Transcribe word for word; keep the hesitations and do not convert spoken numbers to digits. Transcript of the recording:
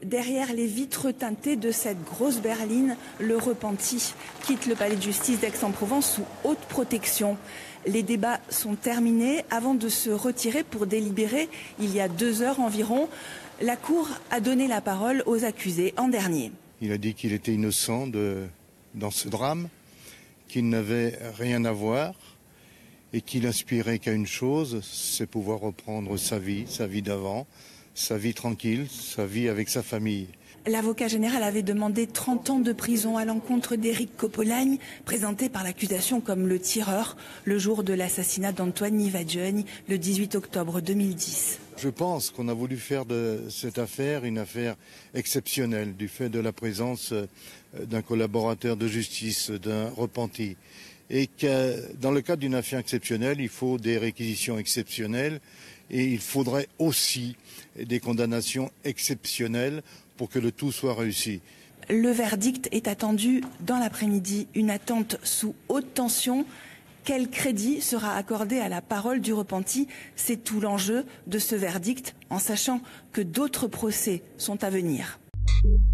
Derrière les vitres teintées de cette grosse berline, le repenti quitte le palais de justice d'Aix-en-Provence sous haute protection. Les débats sont terminés avant de se retirer pour délibérer il y a deux heures environ. La Cour a donné la parole aux accusés en dernier. Il a dit qu'il était innocent de, dans ce drame, qu'il n'avait rien à voir et qu'il aspirait qu'à une chose, c'est pouvoir reprendre sa vie, sa vie d'avant, sa vie tranquille, sa vie avec sa famille. L'avocat général avait demandé trente ans de prison à l'encontre d'Éric Coppolagne, présenté par l'accusation comme le tireur le jour de l'assassinat d'Antoine Nivaggioni le dix-huit octobre deux mille dix. Je pense qu'on a voulu faire de cette affaire une affaire exceptionnelle du fait de la présence d'un collaborateur de justice, d'un repenti. Et que dans le cadre d'une affaire exceptionnelle, il faut des réquisitions exceptionnelles et il faudrait aussi des condamnations exceptionnelles pour que le tout soit réussi. Le verdict est attendu dans l'après-midi, une attente sous haute tension. Quel crédit sera accordé à la parole du repenti? C'est tout l'enjeu de ce verdict, en sachant que d'autres procès sont à venir.